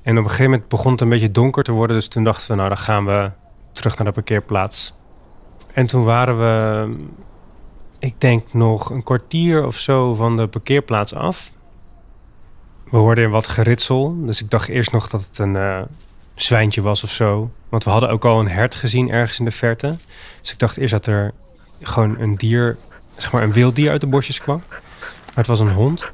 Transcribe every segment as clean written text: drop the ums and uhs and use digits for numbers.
En op een gegeven moment begon het een beetje donker te worden. Dus toen dachten we, nou dan gaan we terug naar de parkeerplaats. En toen waren we, ik denk nog een kwartier of zo van de parkeerplaats af. We hoorden wat geritsel. Dus ik dacht eerst nog dat het een zwijntje was of zo. Want we hadden ook al een hert gezien ergens in de verte. Dus ik dacht eerst dat er gewoon een dier, zeg maar een wild dier uit de bosjes kwam. Maar het was een hond.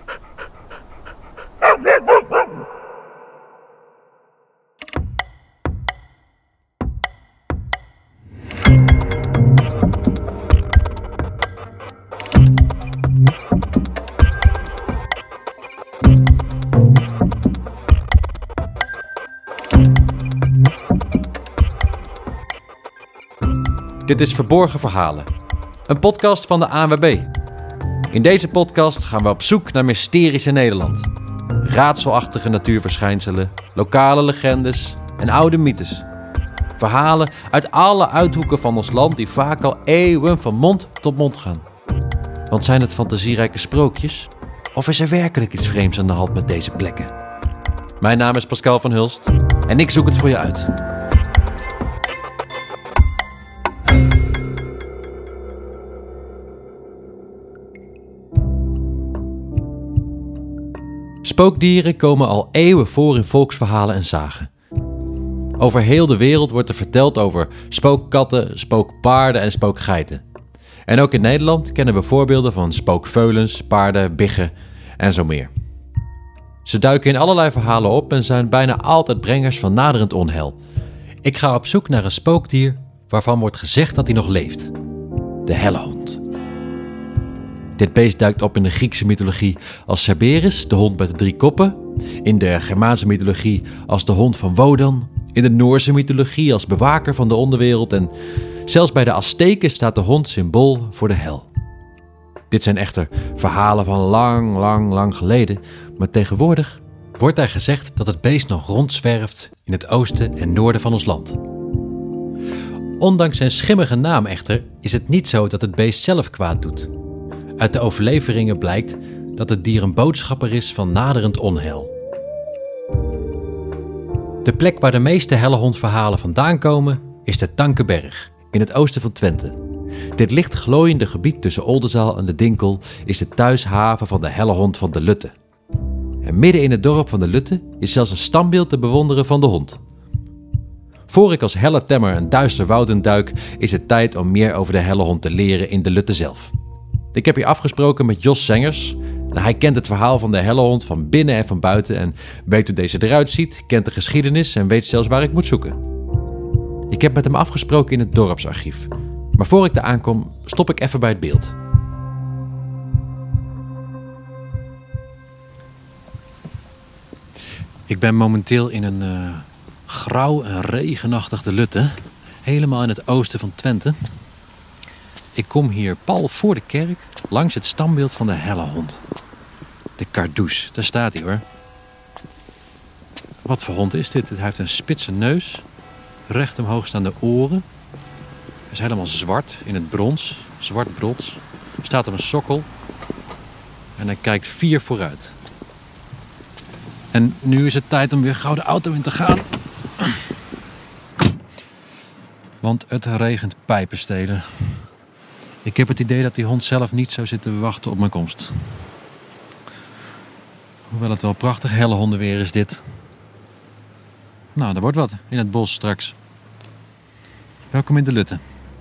Dit is Verborgen Verhalen, een podcast van de ANWB. In deze podcast gaan we op zoek naar mysteries in Nederland. Raadselachtige natuurverschijnselen, lokale legendes en oude mythes. Verhalen uit alle uithoeken van ons land die vaak al eeuwen van mond tot mond gaan. Want zijn het fantasierijke sprookjes? Of is er werkelijk iets vreemds aan de hand met deze plekken? Mijn naam is Pascal van Hulst en ik zoek het voor je uit. Spookdieren komen al eeuwen voor in volksverhalen en zagen. Over heel de wereld wordt er verteld over spookkatten, spookpaarden en spookgeiten. En ook in Nederland kennen we voorbeelden van spookveulens, paarden, biggen en zo meer. Ze duiken in allerlei verhalen op en zijn bijna altijd brengers van naderend onheil. Ik ga op zoek naar een spookdier waarvan wordt gezegd dat hij nog leeft. De hellehond. Dit beest duikt op in de Griekse mythologie als Cerberus, de hond met de 3 koppen. In de Germaanse mythologie als de hond van Wodan. In de Noorse mythologie als bewaker van de onderwereld. En zelfs bij de Azteken staat de hond symbool voor de hel. Dit zijn echter verhalen van lang geleden. Maar tegenwoordig wordt er gezegd dat het beest nog rondzwerft in het oosten en noorden van ons land. Ondanks zijn schimmige naam echter is het niet zo dat het beest zelf kwaad doet. Uit de overleveringen blijkt dat het dier een boodschapper is van naderend onheil. De plek waar de meeste hellehondverhalen vandaan komen is de Tankenberg in het oosten van Twente. Dit licht glooiende gebied tussen Oldenzaal en de Dinkel is de thuishaven van de hellehond van de Lutte. En midden in het dorp van de Lutte is zelfs een standbeeld te bewonderen van de hond. Voor ik als helletemmer een duister woud induik, is het tijd om meer over de hellehond te leren in de Lutte zelf. Ik heb hier afgesproken met Jos Zengers. En hij kent het verhaal van de hellehond van binnen en van buiten en weet hoe deze eruit ziet, kent de geschiedenis en weet zelfs waar ik moet zoeken. Ik heb met hem afgesproken in het dorpsarchief. Maar voor ik daar aankom, stop ik even bij het beeld. Ik ben momenteel in een grauw en regenachtig de Lutte. Helemaal in het oosten van Twente. Ik kom hier pal voor de kerk, langs het standbeeld van de hellehond. De Cardoes, daar staat hij hoor. Wat voor hond is dit? Hij heeft een spitse neus, recht omhoog staande oren. Hij is helemaal zwart in het brons, zwart brons. Staat op een sokkel en hij kijkt fier vooruit. En nu is het tijd om weer gauw de auto in te gaan. Want het regent pijpenstelen. Ik heb het idee dat die hond zelf niet zou zitten wachten op mijn komst. Hoewel het wel prachtig hellehondenweer is dit. Nou, er wordt wat in het bos straks. Welkom in de Lutte.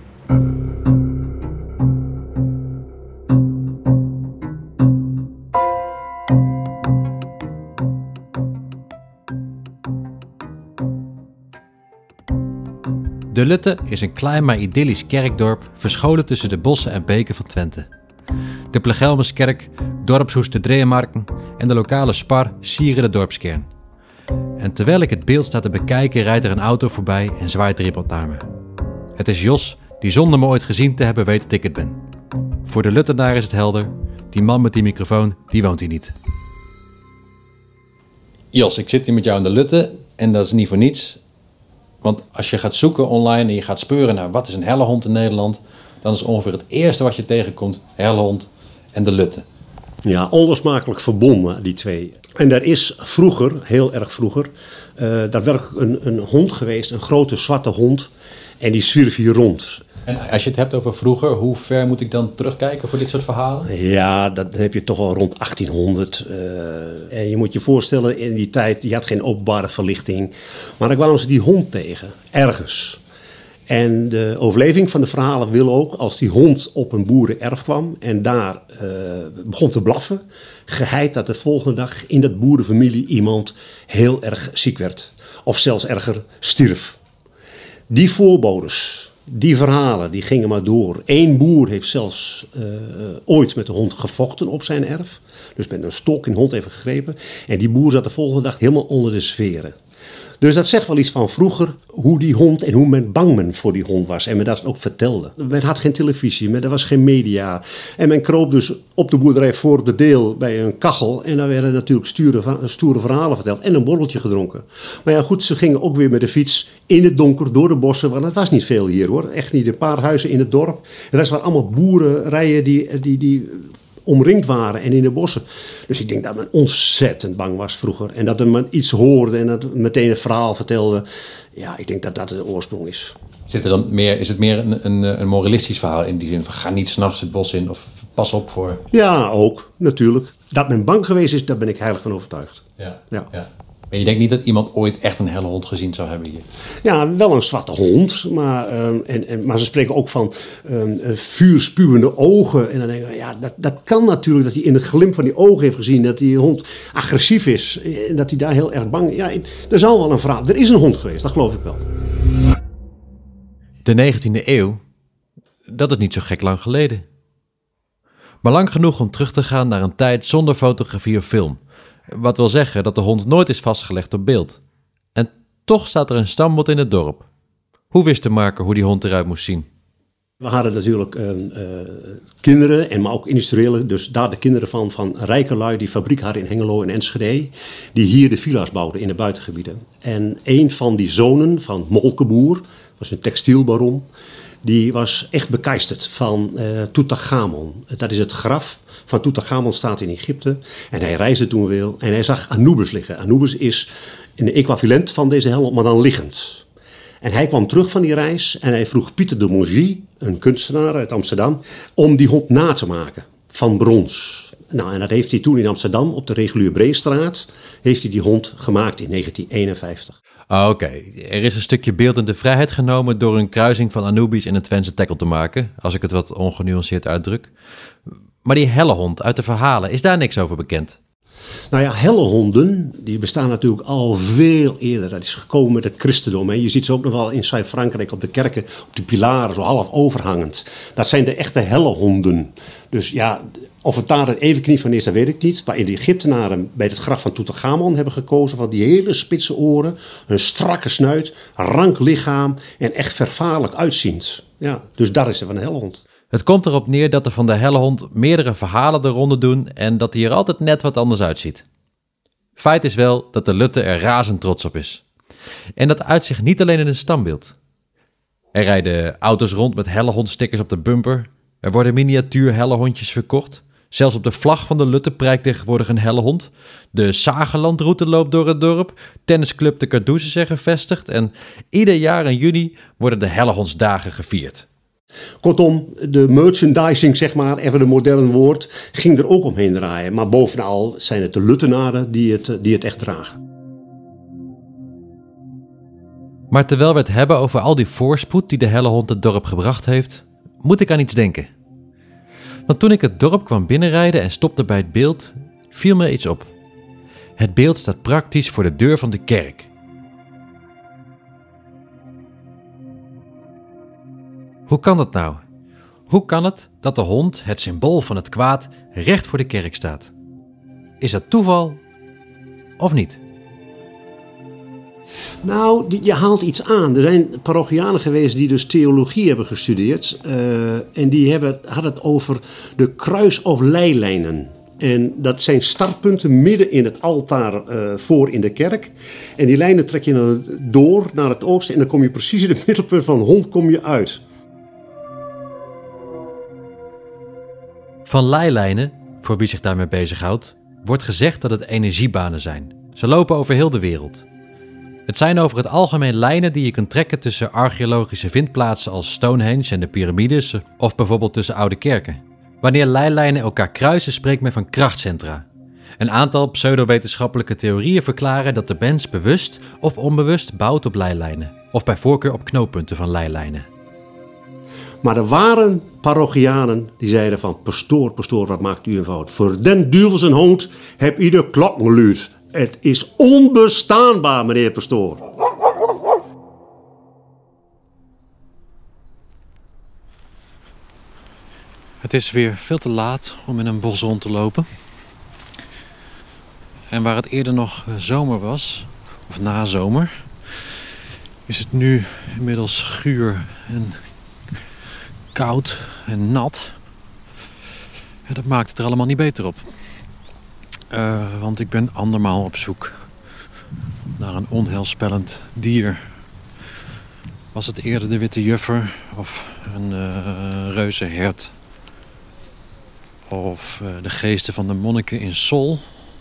De Lutte is een klein maar idyllisch kerkdorp verscholen tussen de bossen en beken van Twente. De Plegelmuskerk, dorpshoes de Dreemarken en de lokale spar sieren de dorpskern. En terwijl ik het beeld sta te bekijken, rijdt er een auto voorbij en zwaait er iemand naar me. Het is Jos, die zonder me ooit gezien te hebben weet dat ik het ben. Voor de Luttenaar is het helder, die man met die microfoon, die woont hier niet. Jos, ik zit hier met jou in de Lutte en dat is niet voor niets. Want als je gaat zoeken online en je gaat speuren naar wat is een hellehond in Nederland, dan is ongeveer het eerste wat je tegenkomt hellehond en de Lutte. Ja, onlosmakelijk verbonden, die twee. En daar is vroeger, heel erg vroeger, daadwerkelijk een hond geweest, een grote zwarte hond. En die zwierf hier rond. En als je het hebt over vroeger, hoe ver moet ik dan terugkijken voor dit soort verhalen? Ja, dan heb je toch al rond 1800. En je moet je voorstellen, in die tijd, je had geen openbare verlichting. Maar dan kwamen ze die hond tegen, ergens. En de overleving van de verhalen wil ook, als die hond op een boerenerf kwam en daar begon te blaffen, geheid dat de volgende dag in dat boerenfamilie iemand heel erg ziek werd. Of zelfs erger stierf. Die voorbodes, die verhalen, die gingen maar door. Eén boer heeft zelfs ooit met de hond gevochten op zijn erf. Dus met een stok in de hond even gegrepen. En die boer zat de volgende dag helemaal onder de sferen. Dus dat zegt wel iets van vroeger, hoe die hond en hoe men bang voor die hond was. En men dat ook vertelde. Men had geen televisie, er was geen media. En men kroop dus op de boerderij voor op de deel bij een kachel. En daar werden natuurlijk stoere verhalen verteld en een borreltje gedronken. Maar ja goed, ze gingen ook weer met de fiets in het donker door de bossen. Want het was niet veel hier hoor, echt niet. Een paar huizen in het dorp. En de rest waren allemaal boerenrijen die omringd waren en in de bossen. Dus ik denk dat men ontzettend bang was vroeger. En dat men iets hoorde en dat meteen een verhaal vertelde. Ja, ik denk dat dat de oorsprong is. Is het meer een moralistisch verhaal in die zin van ga niet 's nachts het bos in of pas op voor... Ja, ook, natuurlijk. Dat men bang geweest is, daar ben ik heilig van overtuigd. Ja. Maar je denkt niet dat iemand ooit echt een helle hond gezien zou hebben hier? Ja, wel een zwarte hond, maar ze spreken ook van vuurspuwende ogen. En dan denk ik, ja, dat kan natuurlijk dat hij in de glimp van die ogen heeft gezien dat die hond agressief is. En dat hij daar heel erg bang is. Ja, er zal wel een verhaal. Er is een hond geweest, dat geloof ik wel. De 19e eeuw, dat is niet zo gek lang geleden. Maar lang genoeg om terug te gaan naar een tijd zonder fotografie of film. Wat wil zeggen dat de hond nooit is vastgelegd op beeld. En toch staat er een stambeeld in het dorp. Hoe wist de maker hoe die hond eruit moest zien? We hadden natuurlijk kinderen, maar ook industriële, dus daar de kinderen van rijke lui die fabriek hadden in Hengelo en Enschede, die hier de villa's bouwden in de buitengebieden. En een van die zonen van Molkeboer, was een textielbaron, die was echt bekeisterd van Tutankhamon. Dat is het graf van Tutankhamon, staat in Egypte. En hij reisde toen veel en hij zag Anubis liggen. Anubis is een equivalent van deze hel, maar dan liggend. En hij kwam terug van die reis en hij vroeg Pieter de Mongie, een kunstenaar uit Amsterdam, om die hond na te maken van brons. Nou, en dat heeft hij toen in Amsterdam op de Regulier Breestraat, heeft hij die hond gemaakt in 1951. Oké. Er is een stukje beeldende vrijheid genomen door een kruising van Anubis en een Twentse tackle te maken, als ik het wat ongenuanceerd uitdruk. Maar die helle hond uit de verhalen, is daar niks over bekend? Nou ja, helle honden, die bestaan natuurlijk al veel eerder. Dat is gekomen met het christendom. Hè. Je ziet ze ook nog wel in Zuid-Frankrijk op de kerken, op de pilaren, zo half overhangend. Dat zijn de echte helle honden. Dus ja, of het daar een evenknie van is, dat weet ik niet. Maar in de Egyptenaren bij het graf van Tutankhamon hebben gekozen van die hele spitse oren, een strakke snuit, rank lichaam en echt vervaarlijk uitziend. Ja, dus daar is er van een helle hond. Het komt erop neer dat er van de helle hond meerdere verhalen de ronde doen en dat hij er altijd net wat anders uitziet. Feit is wel dat de Lutte er razend trots op is. En dat uitzicht niet alleen in een stambeeld. Er rijden auto's rond met hellehondstickers op de bumper. Er worden miniatuur hellehondjes verkocht. Zelfs op de vlag van de Lutte prijkt tegenwoordig een hellehond. De Sagelandroute loopt door het dorp. Tennisclub de Cardoezes is gevestigd. En ieder jaar in juni worden de hellehondsdagen gevierd. Kortom, de merchandising, zeg maar, even een modern woord, ging er ook omheen draaien. Maar bovenal zijn het de Luttenaren die het echt dragen. Maar terwijl we het hebben over al die voorspoed die de hellehond het dorp gebracht heeft, moet ik aan iets denken. Want toen ik het dorp kwam binnenrijden en stopte bij het beeld, viel me iets op. Het beeld staat praktisch voor de deur van de kerk. Hoe kan dat nou? Hoe kan het dat de hond, het symbool van het kwaad, recht voor de kerk staat? Is dat toeval of niet? Nou, je haalt iets aan. Er zijn parochianen geweest die dus theologie hebben gestudeerd. En die hadden het over de kruis- of leilijnen. En dat zijn startpunten midden in het altaar voor in de kerk. En die lijnen trek je dan door naar het oosten. En dan kom je precies in het middelpunt van de hond kom je uit. Van leilijnen, voor wie zich daarmee bezighoudt, wordt gezegd dat het energiebanen zijn. Ze lopen over heel de wereld. Het zijn over het algemeen lijnen die je kunt trekken tussen archeologische vindplaatsen als Stonehenge en de piramides of bijvoorbeeld tussen oude kerken. Wanneer leilijnen elkaar kruisen, spreekt men van krachtcentra. Een aantal pseudowetenschappelijke theorieën verklaren dat de mens bewust of onbewust bouwt op leilijnen, of bij voorkeur op knooppunten van leilijnen. Maar er waren parochianen die zeiden van, pastoor, pastoor, wat maakt u een fout? Voor den duivels en hond heb ieder klokken geluid. Het is onbestaanbaar, meneer pastoor. Het is weer veel te laat om in een bos rond te lopen. En waar het eerder nog zomer was, of nazomer, is het nu inmiddels guur en koud en nat. En dat maakt het er allemaal niet beter op. Want ik ben andermaal op zoek naar een onheilspellend dier. Was het eerder de witte juffer of een reuzenhert? Of de geesten van de monniken in Sol?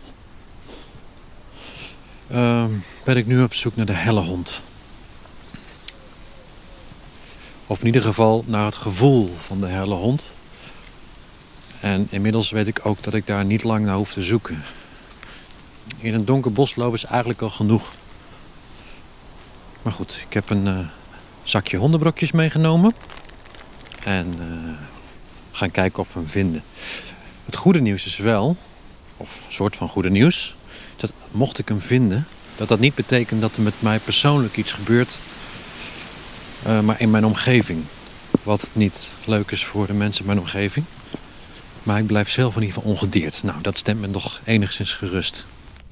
Ben ik nu op zoek naar de hellehond. Of in ieder geval naar het gevoel van de hellehond. En inmiddels weet ik ook dat ik daar niet lang naar hoef te zoeken. In een donker bos lopen is eigenlijk al genoeg. Maar goed, ik heb een zakje hondenbrokjes meegenomen. En gaan kijken of we hem vinden. Het goede nieuws is wel, of een soort van goede nieuws, dat mocht ik hem vinden, dat niet betekent dat er met mij persoonlijk iets gebeurt, maar in mijn omgeving. Wat niet leuk is voor de mensen in mijn omgeving. Maar ik blijf zelf in ieder geval ongedeerd. Nou, dat stemt me toch enigszins gerust.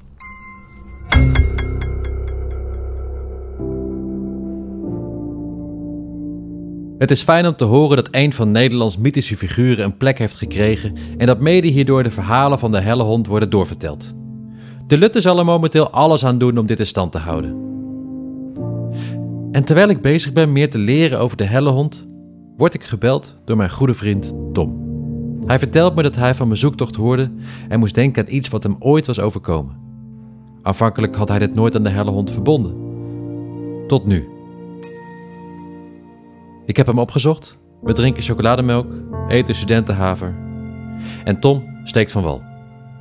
Het is fijn om te horen dat een van Nederlands mythische figuren een plek heeft gekregen en dat mede hierdoor de verhalen van de hellehond worden doorverteld. De Lutte zal er momenteel alles aan doen om dit in stand te houden. En terwijl ik bezig ben meer te leren over de hellehond, word ik gebeld door mijn goede vriend Tom. Hij vertelt me dat hij van mijn zoektocht hoorde en moest denken aan iets wat hem ooit was overkomen. Aanvankelijk had hij dit nooit aan de hellehond verbonden. Tot nu. Ik heb hem opgezocht. We drinken chocolademelk, eten studentenhaver. En Tom steekt van wal.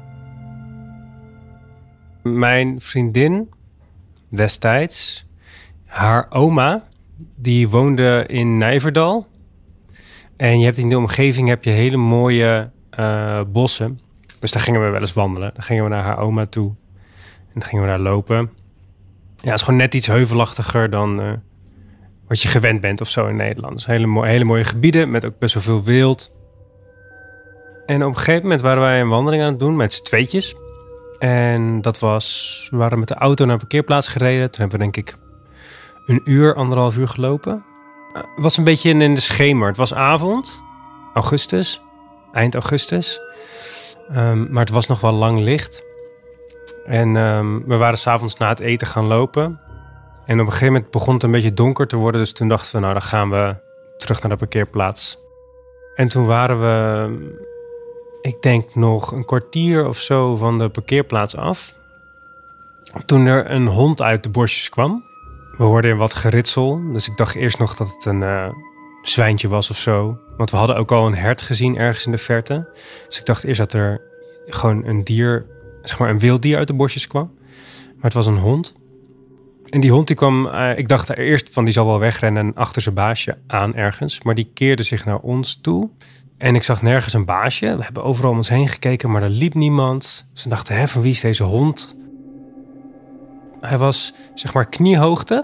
Mijn vriendin destijds, haar oma, die woonde in Nijverdal. En je hebt in de omgeving heb je hele mooie bossen. Dus daar gingen we wel eens wandelen. Dan gingen we naar haar oma toe. En dan gingen we daar lopen. Ja, het is gewoon net iets heuvelachtiger dan wat je gewend bent of zo in Nederland. Dus hele mooie gebieden met ook best wel veel wild. En op een gegeven moment waren wij een wandeling aan het doen met z'n tweetjes. En we waren met de auto naar een parkeerplaats gereden. Toen hebben we denk ik 1,5 uur gelopen. Het was een beetje in de schemer. Het was avond, eind augustus. Maar het was nog wel lang licht. En we waren 's avonds na het eten gaan lopen. En op een gegeven moment begon het een beetje donker te worden. Dus toen dachten we, nou dan gaan we terug naar de parkeerplaats. En toen waren we, ik denk nog een kwartier of zo van de parkeerplaats af. Toen er een hond uit de bosjes kwam. We hoorden wat geritsel. Dus ik dacht eerst nog dat het een zwijntje was of zo. Want we hadden ook al een hert gezien ergens in de verte. Dus ik dacht eerst dat er gewoon een dier, zeg maar een wild dier uit de bosjes kwam. Maar het was een hond. En die hond die kwam, ik dacht eerst van die zal wel wegrennen achter zijn baasje aan ergens. Maar die keerde zich naar ons toe. En ik zag nergens een baasje. We hebben overal om ons heen gekeken, maar er liep niemand. Dus we dachten, van wie is deze hond? Hij was, zeg maar, kniehoogte.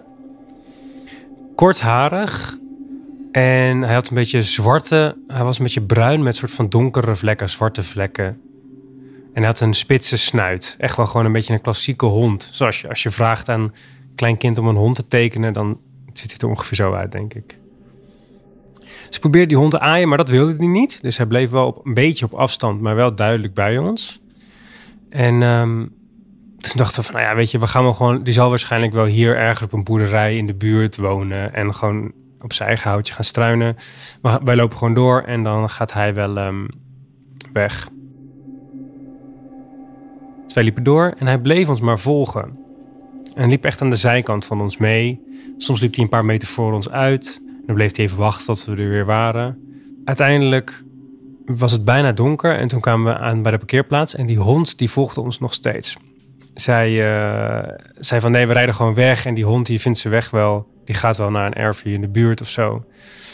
Kortharig. En hij had een beetje hij was een beetje bruin met soort van donkere vlekken, zwarte vlekken. En hij had een spitse snuit. Echt wel gewoon een beetje een klassieke hond. Zoals als je vraagt aan een klein kind om een hond te tekenen, dan ziet hij er ongeveer zo uit, denk ik. Dus ik probeerde die hond te aaien, maar dat wilde hij niet. Dus hij bleef wel een beetje op afstand, maar wel duidelijk bij ons. En toen dachten we van, nou ja, weet je, we gaan wel gewoon, die zal waarschijnlijk wel hier ergens op een boerderij in de buurt wonen en gewoon op zijn eigen houtje gaan struinen. Maar wij lopen gewoon door en dan gaat hij wel weg. Dus wij liepen door en hij bleef ons maar volgen. En hij liep echt aan de zijkant van ons mee. Soms liep hij een paar meter voor ons uit. En dan bleef hij even wachten tot we er weer waren. Uiteindelijk was het bijna donker en toen kwamen we aan bij de parkeerplaats. En die hond die volgde ons nog steeds. Zij zei van nee, we rijden gewoon weg. En die hond die vindt zijn weg wel. Die gaat wel naar een erf hier in de buurt of zo.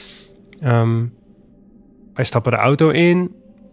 Wij stappen de auto in.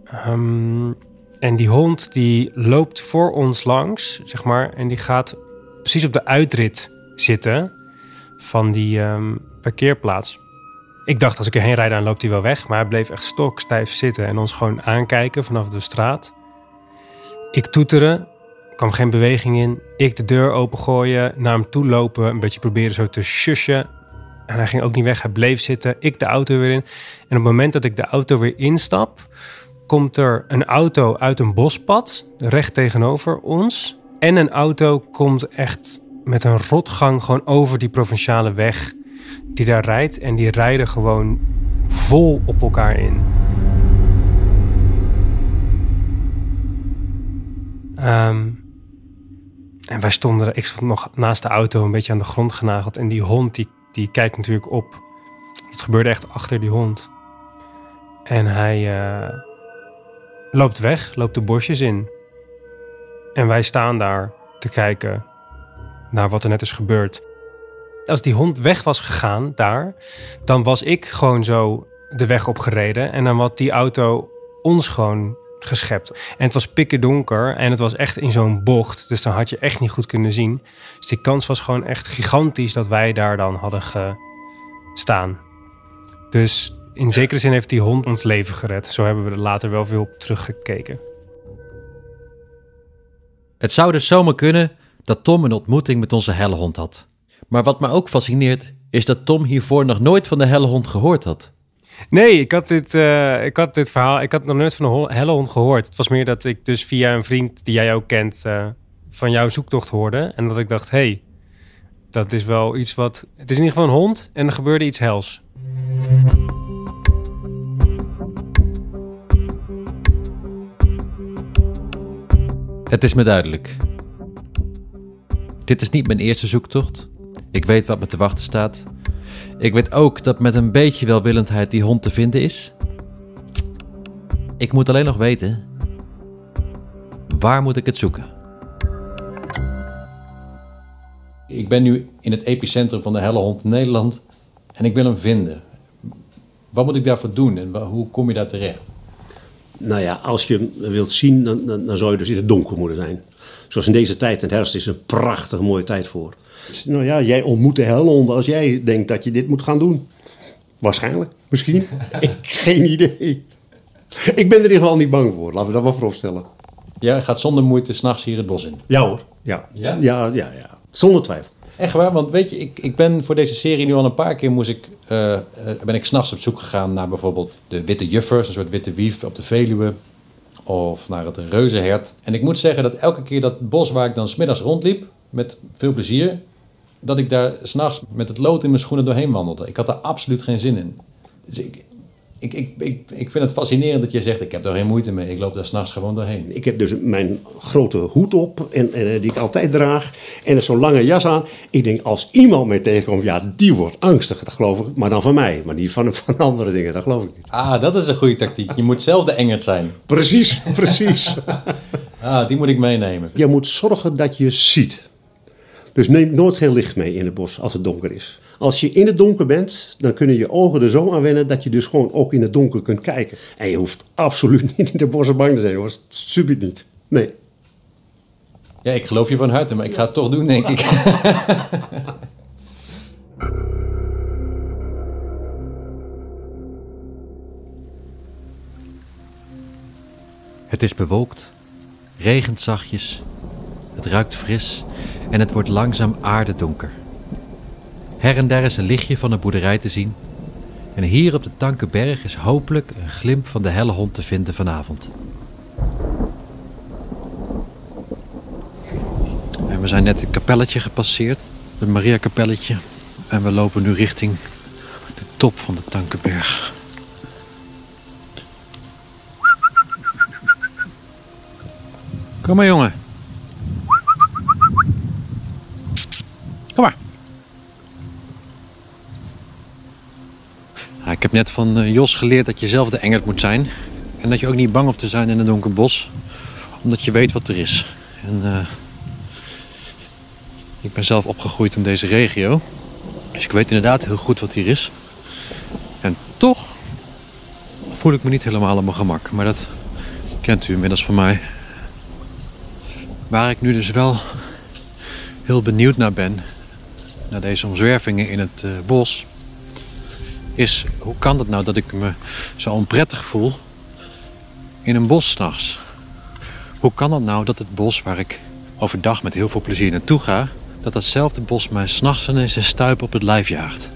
En die hond die loopt voor ons langs, zeg maar. En die gaat precies op de uitrit zitten van die parkeerplaats. Ik dacht, als ik erheen rijd, dan loopt hij wel weg. Maar hij bleef echt stokstijf zitten en ons gewoon aankijken vanaf de straat. Ik toeteren, kwam geen beweging in. Ik de deur opengooien, naar hem toe lopen, een beetje proberen zo te shushen. En hij ging ook niet weg, hij bleef zitten. Ik de auto weer in. En op het moment dat ik de auto weer instap, komt er een auto uit een bospad, recht tegenover ons. En een auto komt echt met een rotgang gewoon over die provinciale weg die daar rijdt. En die rijden gewoon vol op elkaar in. En ik stond nog naast de auto een beetje aan de grond genageld. En die hond die kijkt natuurlijk op. Het gebeurde echt achter die hond. En hij loopt weg, loopt de bosjes in. En wij staan daar te kijken naar wat er net is gebeurd. Als die hond weg was gegaan daar, dan was ik gewoon zo de weg opgereden. En dan had die auto ons gewoon geschept. En het was pikkerdonker en het was echt in zo'n bocht. Dus dan had je echt niet goed kunnen zien. Dus die kans was gewoon echt gigantisch dat wij daar dan hadden gestaan. Dus in zekere zin heeft die hond ons leven gered. Zo hebben we er later wel veel op teruggekeken. Het zou dus zomaar kunnen dat Tom een ontmoeting met onze hellehond had. Maar wat me ook fascineert, is dat Tom hiervoor nog nooit van de hellehond gehoord had. Nee, ik had dit verhaal, ik had nog nooit van de hellehond gehoord. Het was meer dat ik dus via een vriend die jij ook kent, van jouw zoektocht hoorde. En dat ik dacht, hey, dat is wel iets wat... Het is in ieder geval een hond en er gebeurde iets hels. Het is me duidelijk. Dit is niet mijn eerste zoektocht. Ik weet wat me te wachten staat. Ik weet ook dat met een beetje welwillendheid die hond te vinden is. Ik moet alleen nog weten, waar moet ik het zoeken? Ik ben nu in het epicentrum van de hellehond in Nederland en ik wil hem vinden. Wat moet ik daarvoor doen en hoe kom je daar terecht? Nou ja, als je hem wilt zien, dan zou je dus in het donker moeten zijn. Zoals in deze tijd, in het herfst, is een prachtig mooie tijd voor. Nou ja, jij ontmoet de hellehond als jij denkt dat je dit moet gaan doen. Waarschijnlijk, misschien. Geen idee. Ik ben er in ieder geval niet bang voor, laten we dat wel vooropstellen. Jij gaat zonder moeite 's nachts hier het bos in? Ja hoor, ja. Ja? Ja. Zonder twijfel. Echt waar, want weet je, ik ben voor deze serie nu al een paar keer ben ik 's nachts op zoek gegaan naar bijvoorbeeld de witte juffers, een soort witte wief op de Veluwe, of naar het reuzenhert. En ik moet zeggen dat elke keer dat bos waar ik dan 's middags rondliep, met veel plezier, dat ik daar 's nachts met het lood in mijn schoenen doorheen wandelde. Ik had daar absoluut geen zin in. Dus ik vind het fascinerend dat je zegt, ik heb daar geen moeite mee. Ik loop daar 's nachts gewoon doorheen. Ik heb dus mijn grote hoed op, en die ik altijd draag. En zo'n lange jas aan. Ik denk, als iemand mij tegenkomt, ja, die wordt angstig. Dat geloof ik. Maar dan van mij. Maar niet van andere dingen. Dat geloof ik niet. Ah, dat is een goede tactiek. Je moet zelf de engert zijn. Precies. Die moet ik meenemen. Je moet zorgen dat je ziet. Dus neem nooit geen licht mee in het bos als het donker is. Als je in het donker bent, dan kunnen je ogen er zo aan wennen dat je dus gewoon ook in het donker kunt kijken. En je hoeft absoluut niet in de bossen bang te zijn, hoor. Subiet niet. Nee. Ja, ik geloof je van harte, maar ik ga het toch doen, denk ik. Het is bewolkt, regent zachtjes, het ruikt fris en het wordt langzaam aardedonker. Her en der is een lichtje van een boerderij te zien. En hier op de Tankenberg is hopelijk een glimp van de hellehond te vinden vanavond. En we zijn net het kapelletje gepasseerd, het Maria-kapelletje. En we lopen nu richting de top van de Tankenberg. Kom maar, jongen. net van Jos geleerd dat je zelf de engert moet zijn. En dat je ook niet bang hoeft te zijn in een donker bos. Omdat je weet wat er is. En ik ben zelf opgegroeid in deze regio. Dus ik weet inderdaad heel goed wat hier is. En toch voel ik me niet helemaal op mijn gemak. Maar dat kent u inmiddels van mij. Waar ik nu dus wel heel benieuwd naar ben, naar deze omzwervingen in het bos, is hoe kan het nou dat ik me zo onprettig voel in een bos 's nachts? Hoe kan het nou dat het bos waar ik overdag met heel veel plezier naartoe ga, dat datzelfde bos mij 's nachts ineens een stuip op het lijf jaagt?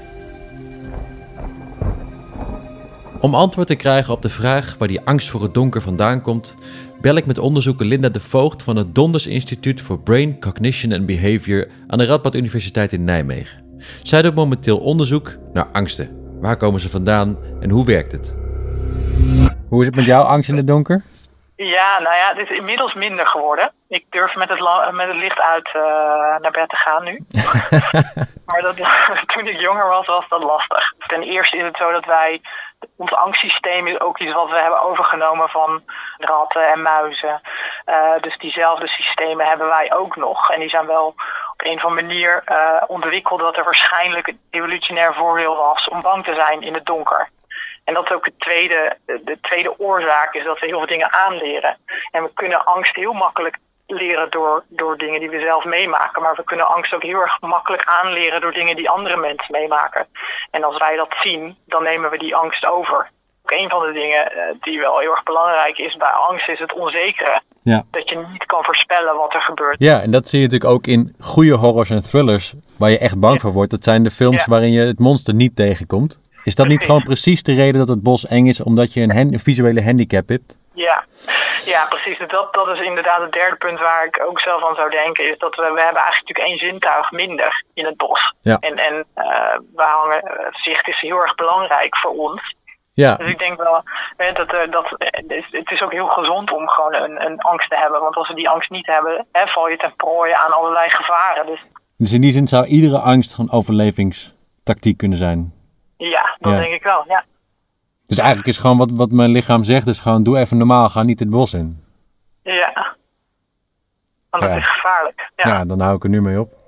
Om antwoord te krijgen op de vraag waar die angst voor het donker vandaan komt, bel ik met onderzoeker Linda de Voogd van het Donders Instituut voor Brain, Cognition and Behavior aan de Radboud Universiteit in Nijmegen. Zij doet momenteel onderzoek naar angsten. Waar komen ze vandaan en hoe werkt het? Hoe is het met jouw angst in het donker? Ja, nou ja, het is inmiddels minder geworden. Ik durf met het licht uit naar bed te gaan nu. Maar toen ik jonger was dat lastig. Ten eerste is het zo dat ons angstsysteem is ook iets wat we hebben overgenomen van ratten en muizen. Dus diezelfde systemen hebben wij ook nog. En die zijn wel op een of andere manier ontwikkeld dat er waarschijnlijk een evolutionair voordeel was om bang te zijn in het donker. En dat is ook de tweede oorzaak is dat we heel veel dingen aanleren. En we kunnen angst heel makkelijk leren door dingen die we zelf meemaken. Maar we kunnen angst ook heel erg makkelijk aanleren door dingen die andere mensen meemaken. En als wij dat zien, dan nemen we die angst over. Ook een van de dingen die wel heel erg belangrijk is bij angst is het onzekere. Ja. Dat je niet kan voorspellen wat er gebeurt. Ja, en dat zie je natuurlijk ook in goede horrors en thrillers waar je echt bang voor wordt. Dat zijn de films waarin je het monster niet tegenkomt. Is dat niet gewoon precies de reden dat het bos eng is, omdat je een visuele handicap hebt? Ja, precies. Dat is inderdaad het derde punt waar ik ook zelf aan zou denken. Is dat we hebben eigenlijk natuurlijk 1 zintuig minder in het bos. Ja. En zicht is heel erg belangrijk voor ons. Ja. Dus ik denk wel dat het is ook heel gezond om gewoon een angst te hebben. Want als we die angst niet hebben, val je ten prooi aan allerlei gevaren. Dus in die zin zou iedere angst gewoon overlevingstactiek kunnen zijn? Ja, dat denk ik wel, ja. Dus eigenlijk is gewoon wat mijn lichaam zegt, is gewoon doe even normaal, ga niet het bos in. Ja. Want dat is gevaarlijk. Ja, dan hou ik er nu mee op.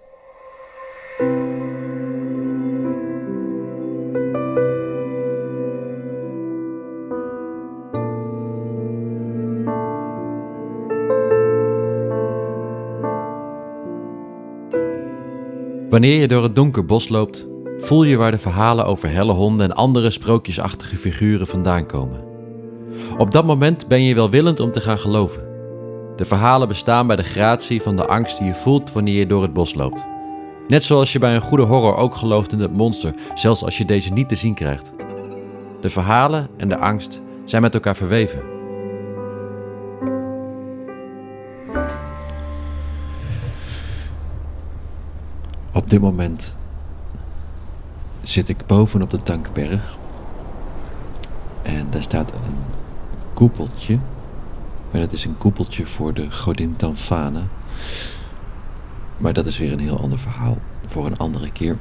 Wanneer je door het donker bos loopt, voel je waar de verhalen over helle honden en andere sprookjesachtige figuren vandaan komen. Op dat moment ben je welwillend om te gaan geloven. De verhalen bestaan bij de gratie van de angst die je voelt wanneer je door het bos loopt. Net zoals je bij een goede horror ook gelooft in het monster, zelfs als je deze niet te zien krijgt. De verhalen en de angst zijn met elkaar verweven. Op dit moment zit ik bovenop de Tankberg. En daar staat een koepeltje. Maar dat is een koepeltje voor de godin Tanfana. Maar dat is weer een heel ander verhaal. Voor een andere keer.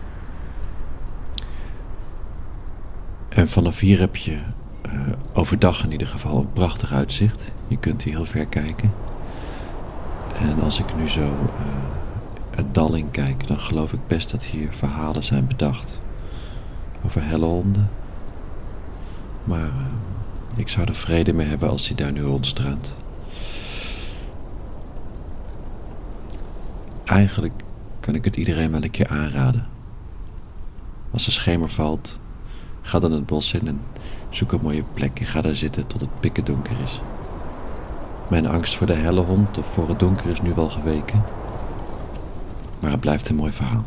En vanaf hier heb je overdag in ieder geval een prachtig uitzicht. Je kunt hier heel ver kijken. En als ik nu zo het dal in kijk, dan geloof ik best dat hier verhalen zijn bedacht. Over helle honden. Maar ik zou er vrede mee hebben als hij daar nu rondstruint. Eigenlijk kan ik het iedereen wel een keer aanraden. Als de schemer valt, ga dan het bos in en zoek een mooie plek en ga daar zitten tot het pikken donker is. Mijn angst voor de helle hond of voor het donker is nu wel geweken. Maar het blijft een mooi verhaal.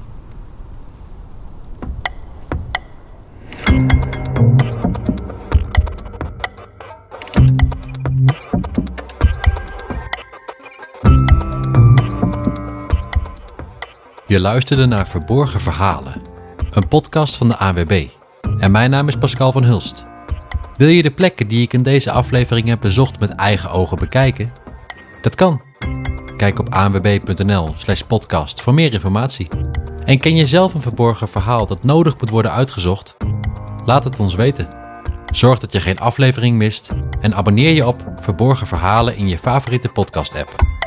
Je luisterde naar Verborgen Verhalen, een podcast van de ANWB. En mijn naam is Pascal van Hulst. Wil je de plekken die ik in deze aflevering heb bezocht met eigen ogen bekijken? Dat kan. Kijk op anwb.nl/podcast voor meer informatie. En ken je zelf een verborgen verhaal dat nodig moet worden uitgezocht? Laat het ons weten. Zorg dat je geen aflevering mist en abonneer je op Verborgen Verhalen in je favoriete podcast-app.